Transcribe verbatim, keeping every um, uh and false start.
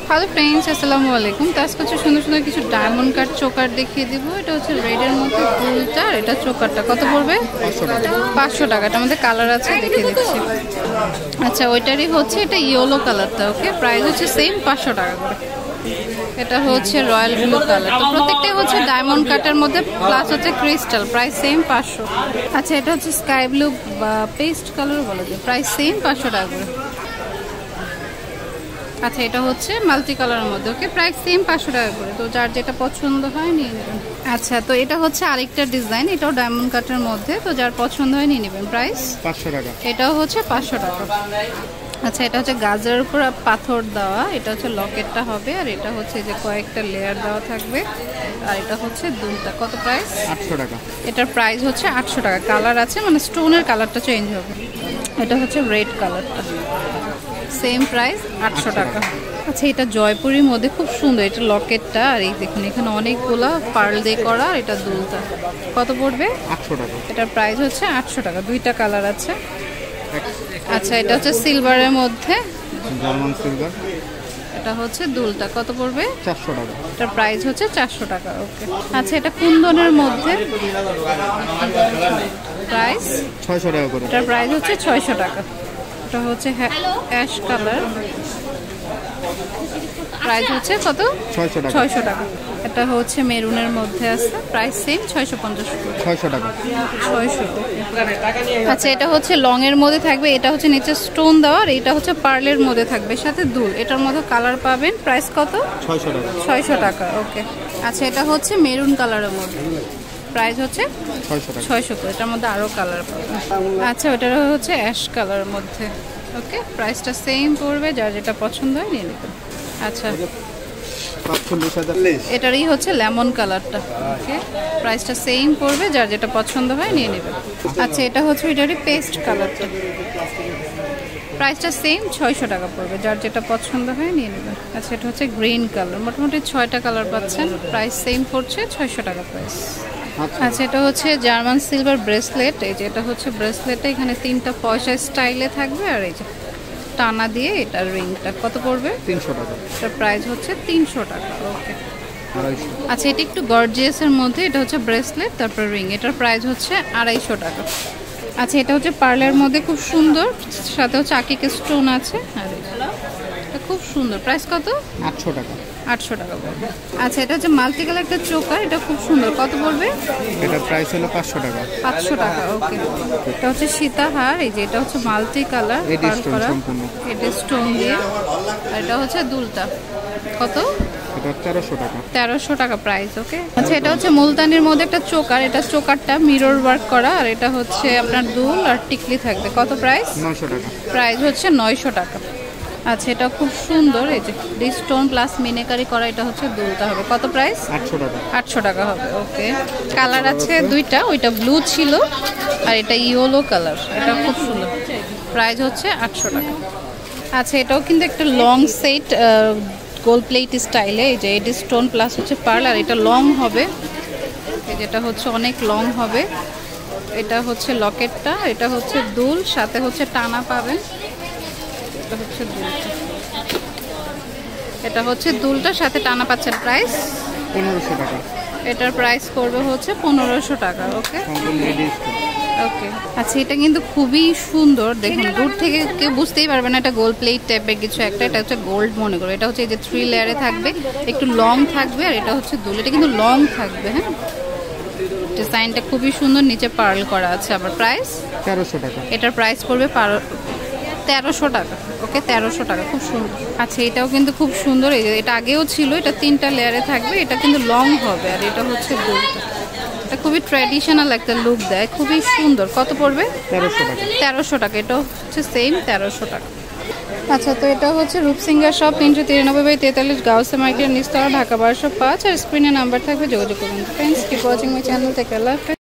Hello friends, আসসালামু আলাইকুম। তো আজকে হচ্ছে সুন্দর সুন্দর কিছু ডায়মন্ড কাট চোকার দেখিয়ে দিব। এটা হচ্ছে রেডের মধ্যে ফুলটা, আর এটা চোকারটা কত পড়বে? পাঁচশো টাকা। এটা আমাদের কালার আছে, দেখিয়ে দিচ্ছি। আচ্ছা, ওইটারই হচ্ছে এটা ইয়েলো কালারটা। ওকে, প্রাইস হচ্ছে সেম পাঁচশো টাকা করে। এটা হচ্ছে রয়্যাল ব্লু কালার। তো প্রত্যেকটাই হচ্ছে ডায়মন্ড কাটের মধ্যে, প্লাস হচ্ছে ক্রিস্টাল, প্রাইস সেম পাঁচশো। আচ্ছা, এটা হচ্ছে স্কাই ব্লু বা পেস্ট কালার বলা যায়, প্রাইস সেম পাঁচশো টাকা করে। আচ্ছা, এটা হচ্ছে মাল্টি কালারের মধ্যে। ওকে, প্রাইস সেম পাঁচশো টাকা করে। তো যার যেটা পছন্দ হয় নিয়ে নেবেন। আচ্ছা, তো এটা হচ্ছে আরেকটা ডিজাইন, এটাও ডায়মন্ড কাটের মধ্যে। তো যার পছন্দ হয় নিয়ে নেবেন, প্রাইস পাঁচশো টাকা। এটাও হচ্ছে পাঁচশো টাকা। আচ্ছা, এটা হচ্ছে গাজরের উপর পাথর দেওয়া, এটা হচ্ছে লকেটটা হবে, আর এটা হচ্ছে যে কয়েকটা লেয়ার দেওয়া থাকবে, আর এটা হচ্ছে দুলটা। কত প্রাইস? আটশো টাকা। এটার প্রাইস হচ্ছে আটশো টাকা। কালার আছে, মানে স্টোনের কালারটা চেঞ্জ হবে। এটা হচ্ছে রেড কালারটা, সেম প্রাইস আটশো টাকা। আচ্ছা, এটা জয়পুরের মধ্যে খুব সুন্দর, এটা লকেটটা, আর এই দেখুন এখানে অনেকগুলো পার্ল দিয়ে করা, আর এটা দুলটা। কত পড়বে? আটশো টাকা। এটার প্রাইস হচ্ছে আটশো টাকা। দুইটা কালার আছে। আচ্ছা, এটা হচ্ছে সিলভারের মধ্যে, জার্মান সিলভার। এটা হচ্ছে দুলটা। কত পড়বে? চারশো টাকা। এটার প্রাইস হচ্ছে চারশো টাকা। ওকে। আচ্ছা, এটা কুন্দনের মধ্যে, প্রাইস ছয়শো টাকা করে। এটার প্রাইস হচ্ছে ছয়শো টাকা। এটা হচ্ছে অ্যাশ কালার, প্রাইস হচ্ছে কত? ছয়শো টাকা। ছয়শো টাকা। এটা হচ্ছে মেরুনের মধ্যে আছে, প্রাইস সেম ছয়শো পঞ্চাশ ছয়শো টাকা। ছয়শো। আচ্ছা, এটা হচ্ছে লং এর মধ্যে থাকবে, এটা হচ্ছে নিচে স্টোন দেওয়া, আর এটা হচ্ছে পার্লের মধ্যে থাকবে, সাথে দুল। এটার মধ্যে কালার পাবেন, প্রাইস কত? ছয়শো টাকা। ছয়শো টাকা। ওকে। আচ্ছা, এটা হচ্ছে মেরুন কালারের মধ্যে, প্রাইস হচ্ছে ছয়শো করে। এটার মধ্যে আরো কালার পাবেন। আচ্ছা, ওটার হচ্ছে অ্যাশ কালারের মধ্যে। ওকে, প্রাইসটা সেম পড়বে, যার যেটা পছন্দ হয় নিয়ে নেবেন। আচ্ছা, এটারই হচ্ছে লেমন কালারটা। ওকে, প্রাইসটা সেম পড়বে, যার যেটা পছন্দ হয় নিয়ে নেবেন। আচ্ছা, এটা হচ্ছে এটারই পেস্ট কালারটা, প্রাইসটা সেম ছয়শো টাকা পড়বে, যার যেটা পছন্দ হয় নিয়ে নেবেন। আচ্ছা, এটা হচ্ছে গ্রিন কালার, মোটামুটি ছয়টা কালার পাচ্ছেন, প্রাইস সেম পড়ছে ছয়শো টাকা প্রাইস। আচ্ছা, এটা হচ্ছে জার্মান সিলভার ব্রেসলেট। এই যে এটা হচ্ছে ব্রেসলেটটা, এখানে তিনটা পয়সা স্টাইলে থাকবে, আর এই যে টানা দিয়ে এটা রিংটা। কত পড়বে? তিনশো টাকা। এটার প্রাইস হচ্ছে তিনশো টাকা। ওকে। আচ্ছা, এটা একটু গর্জিয়াসের মধ্যে, এটা হচ্ছে ব্রেসলেট তারপর রিং, এটার প্রাইস হচ্ছে আড়াইশো টাকা। আচ্ছা, এটা হচ্ছে পার্লের মধ্যে, খুব সুন্দর, সাথে হচ্ছে আকিকে স্টোন আছে, আর এটা খুব সুন্দর। প্রাইস কত? আটশো টাকা। আটশো টাকা পড়বে। আচ্ছা, এটা হচ্ছে মাল্টি কালার একটা চোকার, এটা খুব সুন্দর। কত পড়বে? এটা প্রাইস হলো পাঁচশো টাকা। পাঁচশো টাকা। ওকে। এটা হচ্ছে সীতাহার, এই যে এটা হচ্ছে মাল্টি কালার, এটা স্টোন দিয়ে, আর এটা হচ্ছে দুলটা। কত? এটা তেরোশো টাকা। তেরোশো টাকা প্রাইস। ওকে। আচ্ছা, এটা হচ্ছে মুলতানির মধ্যে একটা চোকার, এটা চোকারটা মিরর ওয়ার্ক করা, আর এটা হচ্ছে আপনার দুল আর টিকলি থাকবে। কত প্রাইস? নয়শো টাকা। প্রাইস হচ্ছে নয়শো টাকা। আচ্ছা, এটা খুব সুন্দর, এই যে স্টোন প্লাস মিনেকারি করা, এটা হচ্ছে দুলটা হবে। কত প্রাইস? আটশো টাকা। আটশো টাকা হবে। ওকে। কালার আছে দুইটা, ওইটা ব্লু ছিল, আর এটা ইয়েলো কালার, এটা খুব সুন্দর। প্রাইস হচ্ছে আটশো টাকা। আচ্ছা, এটাও কিন্তু একটা লং সেট, গোল্ড প্লেট স্টাইলে, এই যে এটি স্টোন প্লাস হচ্ছে পার্ল, আর এটা লং হবে, এই যেটা হচ্ছে অনেক লং হবে। এটা হচ্ছে লকেটটা, এটা হচ্ছে দুল, সাথে হচ্ছে টানা পাবেন। এটা হচ্ছে দুলটা, এটা হচ্ছে দুলটা সাথে টানা পাচ্ছেন। প্রাইস পনেরোশো টাকা। এটার প্রাইস করবে হচ্ছে পনেরোশো টাকা। ওকে। ওকে। আচ্ছা, এটা কিন্তু খুবই সুন্দর, দেখুন দূর থেকে কেউ বুঝতেই পারবে না এটা গোল্ড প্লেট টাইপের কিছু একটা। এটা হচ্ছে গোল্ড মনে করো। এটা হচ্ছে এই যে থ্রি লেয়ারে থাকবে, একটু লং থাকবে, আর এটা হচ্ছে দুল, এটা কিন্তু লং থাকবে। হ্যাঁ, ডিজাইনটা খুবই সুন্দর, নিচে পার্ল করা আছে। আবার প্রাইস তেরোশো টাকা। এটার প্রাইস পড়বে তেরোশো টাকা। ওকে, তেরোশো টাকা। খুব সুন্দর। আচ্ছা, এটাও কিন্তু খুব সুন্দর, এই যে এটা আগেও ছিল, এটা তিনটা লেয়ারে থাকবে, এটা কিন্তু লং হবে, আর এটা হচ্ছে দুলটা। এটা খুবই ট্র্যাডিশনাল একটা লুক দেয়, খুবই সুন্দর। কত পড়বে? তেরোশো টাকা। তেরোশো টাকা। এটা হচ্ছে সেম তেরোশো টাকা। আচ্ছা, তো এটা হচ্ছে রূপসিঙ্গার শপ, তিনশো তিরানব্বই বাই তেতাল্লিশ, গাউসিয়া মার্কেট, নিচতলা, ঢাকা বারোশো পাঁচ, আর স্ক্রিনে নাম্বার থাকবে, যোগাযোগ করুন। Friends, keep watching my channel. থেকে আল্লাহ হাফেজ।